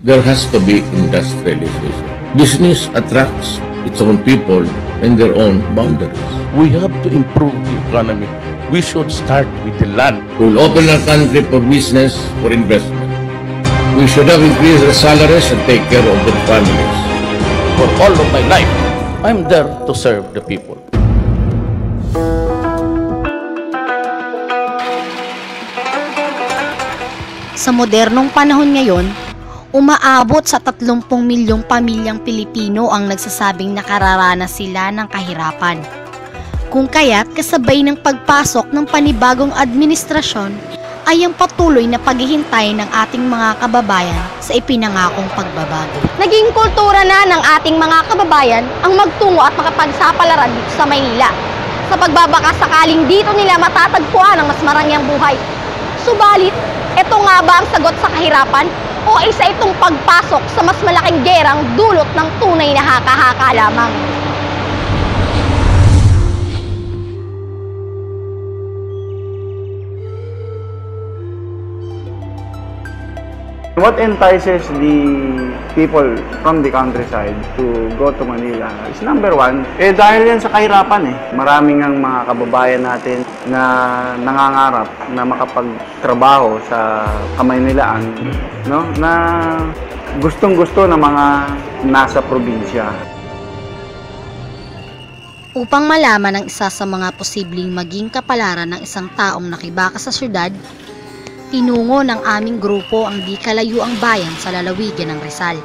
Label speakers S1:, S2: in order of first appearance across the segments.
S1: there has to be industrialization. Business attracts its own people and their own boundaries.
S2: We have to improve the economy. We should start with the land.
S1: We will open our country for business, for investment. We should have increased their salaries and take care of their families.
S2: For all of my life, I'm there to serve the people.
S3: Sa modernong panahon ngayon, umaabot sa 30 milyong pamilyang Pilipino ang nagsasabing nakararanas sila ng kahirapan. Kung kaya't kasabay ng pagpasok ng panibagong administrasyon ay ang patuloy na paghihintay ng ating mga kababayan sa ipinangakong pagbabago.
S4: Naging kultura na ng ating mga kababayan ang magtungo at makapagsapalaran dito sa Maynila. Sa pagbabaka sakaling dito nila matatagpuan ang mas marangyang buhay. Subalit, ito nga ba ang sagot sa kahirapan? O isa itong pagpasok sa mas malaking gerang dulot ng tunay na haka-haka lamang?
S5: What entices the people from the countryside to go to Manila is number one, dahil yan sa kahirapan Maraming ang mga kababayan natin na nangangarap na makapagtrabaho sa Kamaynilaan, no? Na gustong-gusto ng mga nasa probinsya.
S3: Upang malaman ang isa sa mga posibleng maging kapalaran ng isang taong nakibaka sa syudad, tinungo ng aming grupo ang di kalayuang bayan sa lalawigan ng Rizal.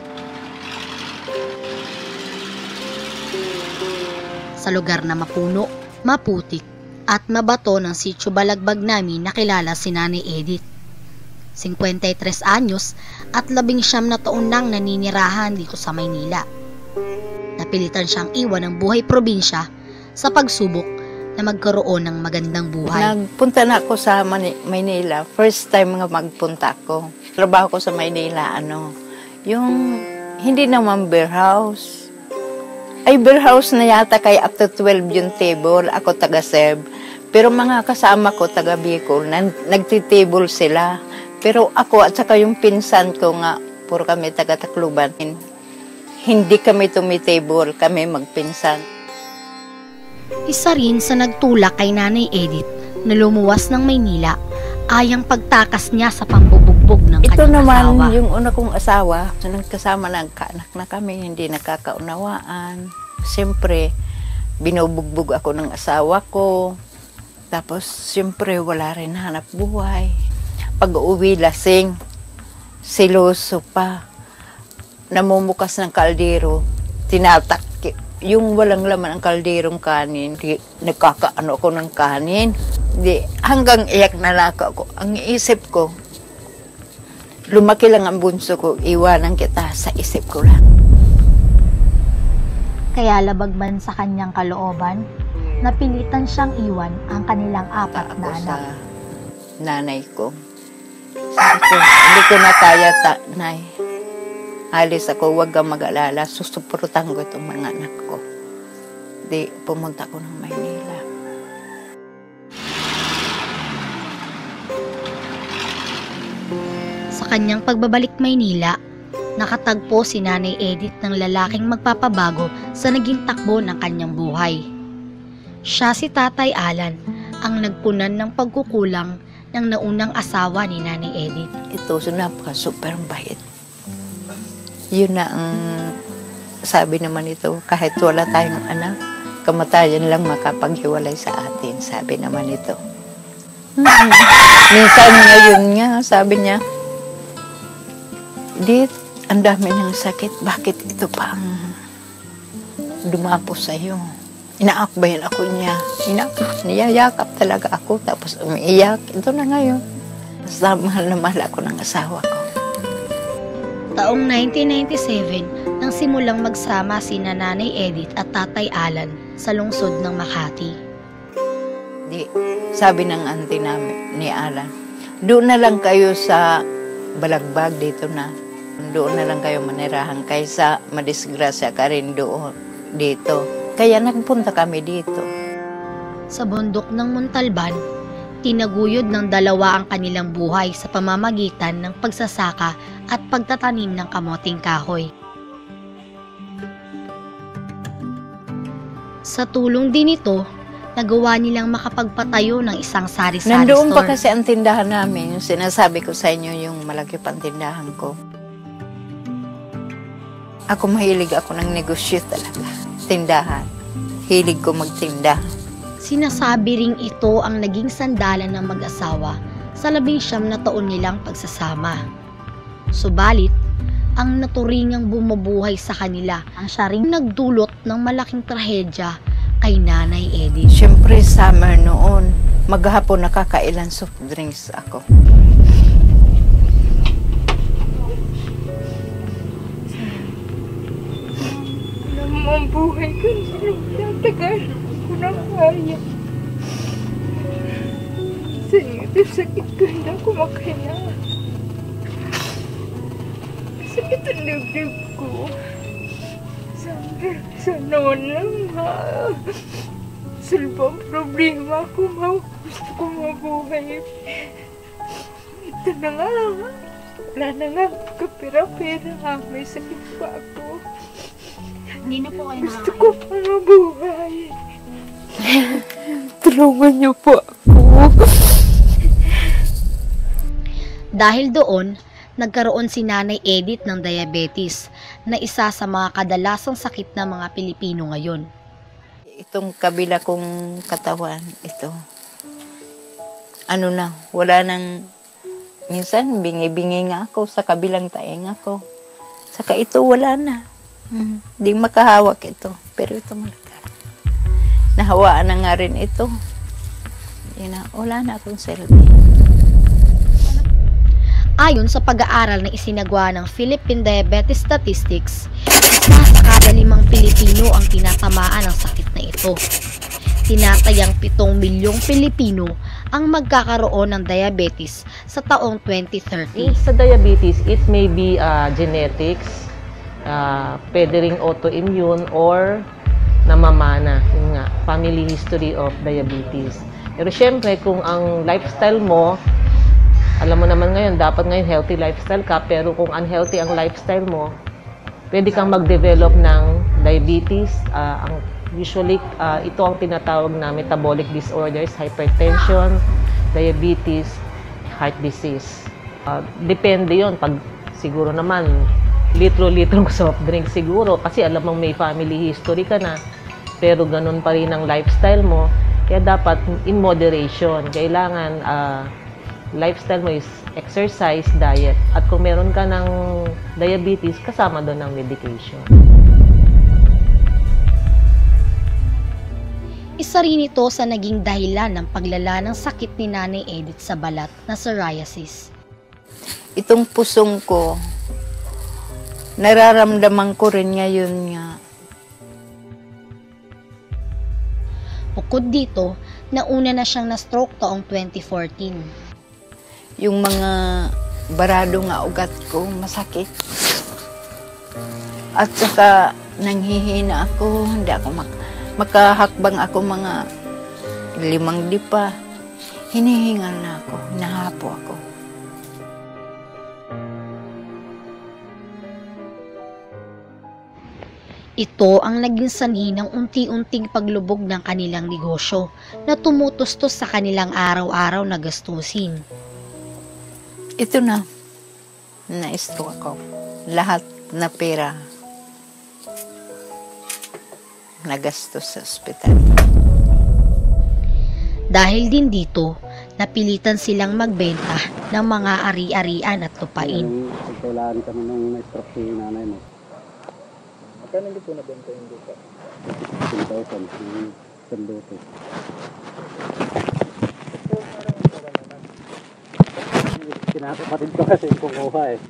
S3: Sa lugar na mapuno, maputik, at mabato ng sitio Balagbag namin nakilala si Nanay Edith. 53 anyos at 19 na taon nang naninirahan dito sa Maynila. Napilitan siyang iwan ang buhay probinsya sa pagsubok na magkaroon ng magandang buhay.
S6: Nagpunta na ako sa Maynila. First time nga magpunta ako. Trabaho ko sa Maynila, yung hindi naman beer house. Ay, beer house na yata kay up to 12 yung table. Ako taga-serve. Pero mga kasama ko taga Bicol, nagtitable sila. Pero ako at saka yung pinsan ko nga, puro kami taga-Tacloban. Hindi kami tumitable, kami magpinsan.
S3: Isa rin sa nagtulak kay Nanay Edith na lumuwas ng Maynila ay ang pagtakas niya sa pambubugbog ng kanyang asawa.
S6: Ito naman yung una kong asawa, nagkasama nagkaanak na kami, hindi nakakaunawaan. Siyempre, binubugbog ako ng asawa ko. Tapos, siyempre, wala rin hanap buhay. Pag-uwi lasing, siloso pa, namumukas ng kaldero, tinatak. Yung walang laman ang kalderong kanin, nagkakaano ako ng kanin. Hanggang iyak na laka ako. Ang isip ko, lumaki lang ang bunso ko, iwanan kita sa isip ko lang.
S3: Kaya labag man sa kanyang kalooban, napilitan siyang iwan ang kanilang 4 na anak.
S6: Sa nanay ko. Sabi ko, hindi ko na kaya, Nay. Alis ako, huwag kang mag-alala, susuportahan ko itong mga anak ko. Di, pumunta ko ng Maynila.
S3: Sa kanyang pagbabalik Maynila, nakatagpo si Nanay Edith ng lalaking magpapabago sa naging takbo ng kanyang buhay. Siya si Tatay Alan, ang nagpunan ng pagkukulang ng naunang asawa ni Nanay Edith.
S6: Ito, napaka-super bait. Yun na ang sabi naman ito, kahit wala tayong anak, kamatayan lang makapaghiwalay sa atin, sabi naman ito. Minsan ngayon nga, sabi niya, Dit, ang dami ng sakit, bakit ito pa ang dumapo sa'yo? Inaakbayan ako niya, niyayakap talaga ako, tapos umiiyak, ito na ngayon. Basta mahal na mahal ako ng asawa ko.
S3: Taong 1997 nang simulang magsama sina Nanay Edith at Tatay Alan sa lungsod ng Makati.
S6: Sabi ng auntie namin, ni Alan, doon na lang kayo sa Balagbag dito na. Doon na lang kayo manirahan kaysa madisgrasya ka rin doon dito. Kaya nagpunta kami dito.
S3: Sa bundok ng Montalban, tinaguyod ng dalawa ang kanilang buhay sa pamamagitan ng pagsasaka at pagtatanim ng kamoting kahoy. Sa tulong din ito, nagawa nilang makapagpatayo ng isang sari-sari
S6: Nandoon pa
S3: store.
S6: kasi ang tindahan namin, yung sinasabi ko sa inyo, yung malaki pang tindahan ko. Ako mahilig ako ng negosyo talaga. Tindahan. Hilig ko magtinda.
S3: Sinasabi ring ito ang naging sandalan ng mag-asawa sa 19 na taon nilang pagsasama. Subalit, ang naturingang bumubuhay sa kanila ang siya ring nagdulot ng malaking trahedya kay Nanay Edith.
S6: Siyempre, summer noon, maghapon nakakailan soft drinks ako.
S7: Alam mo ang buhay ko, nagtatagal ko na kaya. Sakit ko, hindi ako makaya. Sakit ang dibdib ko. Sana walang salbang problema ko, gusto ko mabuhay. Ito na nga, wala na nga kapira-pira, may sakit pa ako.
S3: Hindi na po kayo
S7: Gusto ko pa mabuhay.
S6: Tulungan niyo po ako.
S3: Dahil doon, nagkaroon si Nanay Edith ng diabetes na isa sa mga kadalasang sakit ng mga Pilipino ngayon.
S6: Itong kabila kong katawan, ito. Ano na, wala nang, minsan bingi-bingi nga ako sa kabilang tainga ko. Saka ito wala na. Di makahawak ito. Pero ito malaka. Nahawaan na nga rin ito. Wala na akong selfie.
S3: Ayon sa pag-aaral na isinagawa ng Philippine Diabetes Statistics, isa sa kada 5 Pilipino ang tinatamaan ng sakit na ito. Tinatayang 7 milyong Pilipino ang magkakaroon ng diabetes sa taong 2030.
S8: Sa diabetes, it may be genetics, pwede ring autoimmune or namamana, yun nga, family history of diabetes. Pero syempre, kung ang lifestyle mo, alam mo naman ngayon, dapat ngayon healthy lifestyle ka, pero kung unhealthy ang lifestyle mo, pwede kang mag-develop ng diabetes. Usually, ito ang tinatawag na metabolic disorders, hypertension, diabetes, heart disease. Depende yon. Pag siguro naman, litro-litrong soft drink siguro, kasi alam mong may family history ka na, pero ganun pa rin ang lifestyle mo, kaya dapat in moderation. Kailangan lifestyle mo is exercise, diet. At kung meron ka ng diabetes, kasama doon ang medication.
S3: Isa rin ito sa naging dahilan ng paglala ng sakit ni Nanay Edith sa balat na psoriasis.
S6: Itong pusong ko, nararamdaman ko rin ngayon nga.
S3: Bukod dito, nauna na siyang na-stroke taong 2014.
S6: Yung mga barado nga ugat ko, masakit. At saka, nanghihina ako, hindi ako makahakbang ako mga 5 dipa. Hinihingal na ako, hinahapo ako.
S3: Ito ang naging sanhi ng unti-unting paglubog ng kanilang negosyo na tumutustos sa kanilang araw-araw na gastusin.
S6: Ito na, naisto ako. Lahat na pera nagastos sa ospital.
S3: Dahil din dito, napilitan silang magbenta ng mga ari-arian at lupain.
S5: Kailangan kami nung na-stroke si nanay mo.
S9: Magkano hindi po nabenta yung lupa?
S5: 10,000 yung sandote. Kinakapatid ko kasi kukuha eh.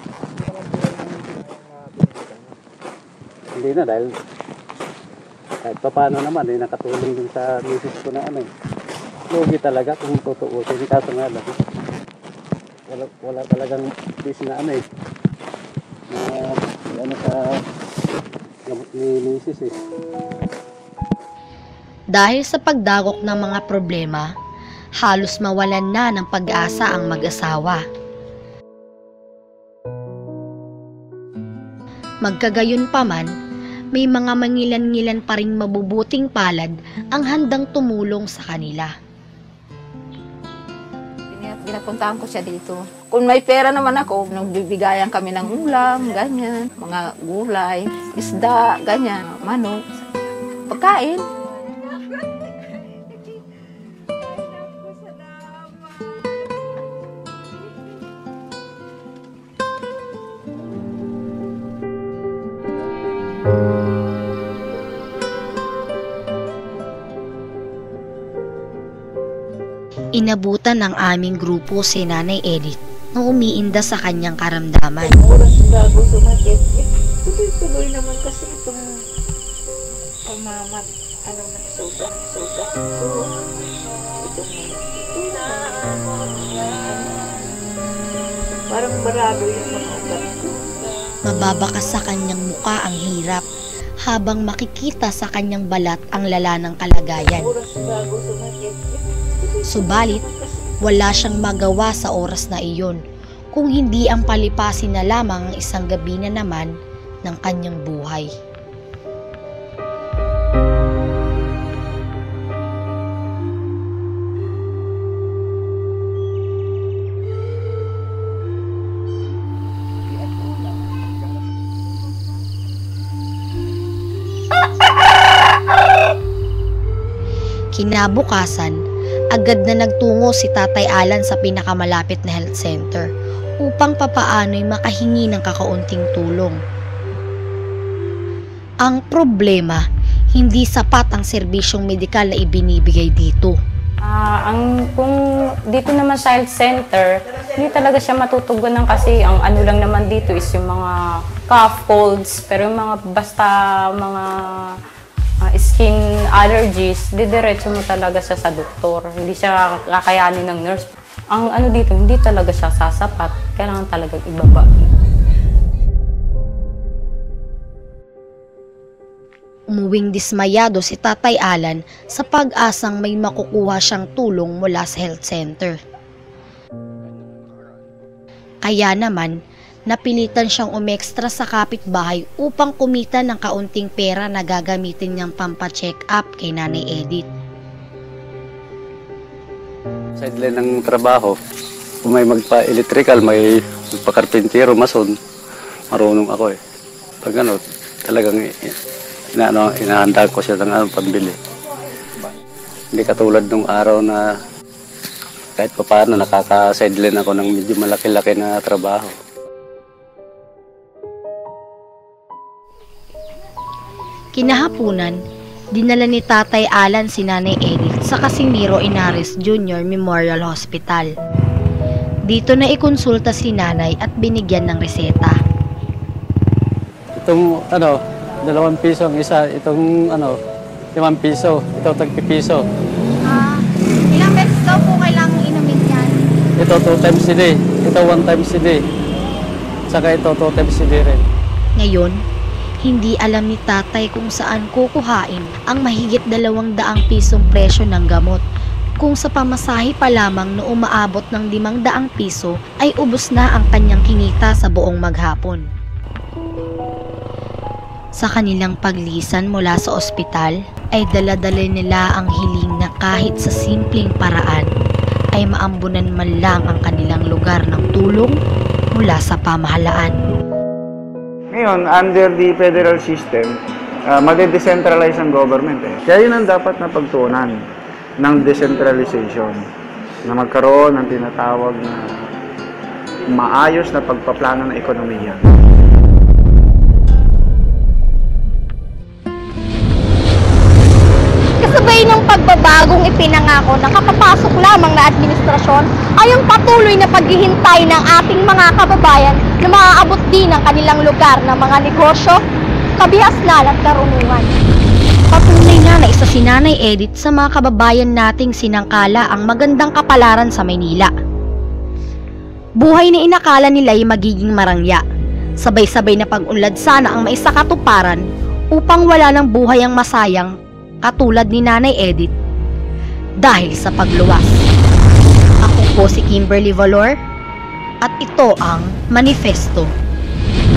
S5: Hindi na dahil kahit pa paano naman eh, nakatulong din sa misis ko na ano eh. Lugi talaga kung tutuusin. Kaso nga lang, wala talagang bis na ano eh. Na ano sa gamot ni misis eh.
S3: Dahil sa pagdagok ng mga problema, halos mawalan na ng pag-asa ang mag-asawa. Magkagayon pa man, may mga mangilan-ngilan pa ring mabubuting palad ang handang tumulong sa kanila.
S6: Ginapuntahan ko siya dito. Kung may pera naman ako, nagbibigayan kami ng ulam, ganyan, mga gulay, isda, ganyan, manok, pagkain.
S3: Inabutan ng aming grupo si Nanay Edith na umiinda sa kanyang karamdaman.
S7: Oras bago sumakit, tuloy-tuloy naman kasi itong pamamat, nagsugat. So, parang barado yung mga ugat ko.
S3: Mababakas sa kanyang muka ang hirap habang makikita sa kanyang balat ang lala ng kalagayan.
S7: Oras bago sumakit,
S3: Subalit, wala siyang magawa sa oras na iyon kung hindi ang palipasin na lamang ang isang gabi na naman ng kanyang buhay. Kinabukasan, agad na nagtungo si Tatay Alan sa pinakamalapit na health center upang papaano'y makahingi ng kakaunting tulong. Ang problema, hindi sapat ang serbisyong medikal na ibinibigay dito.
S10: Kung dito naman sa health center, hindi talaga siya matutugunan kasi ang ano lang naman dito is yung mga cough, colds, pero yung mga basta mga skin allergies, didiretso mo talaga siya sa doktor. Hindi siya kakayanin ng nurse. Ang ano dito, hindi talaga siya sasapat. Kailangan talagang ibaba.
S3: Umuwing dismayado si Tatay Alan sa pag-asang may makukuha siyang tulong mula sa health center. Kaya naman, napilitan siyang umextra sa kapitbahay upang kumita ng kaunting pera na gagamitin niyang pampacheck up kay Nanay Edith.
S11: Sideline ng trabaho, kung may magpa-electrical, may magpa-karpintero, mason, marunong ako eh. Pag ano, talagang inahanda ko siya ng pambili. Hindi katulad nung araw na kahit pa paano nakaka-sideline ako ng medyo malaki-laki na trabaho.
S3: Kinahapunan, dinala ni Tatay Alan si Nanay Edith sa Casimiro Inares Jr. Memorial Hospital. Dito na ikonsulta si Nanay at binigyan ng reseta.
S11: Itong 2 piso ang isa, itong 5 piso, ito tagpipiso.
S4: Ilang beses daw po kailangang inumin yan?
S11: Ito 2 times a day, ito 1 times a day, saka ito 2 times a day rin.
S3: Ngayon, hindi alam ni Tatay kung saan kukuhain ang mahigit 200 pisong presyo ng gamot. Kung sa pamasahe pa lamang na umaabot ng 500 piso ay ubos na ang kanyang kinita sa buong maghapon. Sa kanilang paglisan mula sa ospital ay dala-dala nila ang hiling na kahit sa simpleng paraan ay maambunan man lang ang kanilang lugar ng tulong mula sa pamahalaan.
S5: Ngayon, under the federal system, made-decentralize ang government. Kaya yun ang dapat na pagtuunan ng decentralization, na magkaroon ng tinatawag na maayos na pagpaplano ng ekonomiya.
S4: Kasabay ng pagbabagong ipinangako ng kapapasok lamang na administrasyon ay ang patuloy na paghihintay ng ating mga kababayan na maaabot din ang kanilang lugar ng mga negosyo, kabiasnan at karunungan.
S3: Patunay nga na isa si Nanay Edith sa mga kababayan nating sinangkala ang magandang kapalaran sa Maynila. Buhay na inakala nila ay magiging marangya. Sabay-sabay na pag-unlad sana ang maisakatuparan upang wala ng buhay ang masayang katulad ni Nanay Edith dahil sa pagluwas. Ako po si Kimberly Valor at ito ang Manifesto.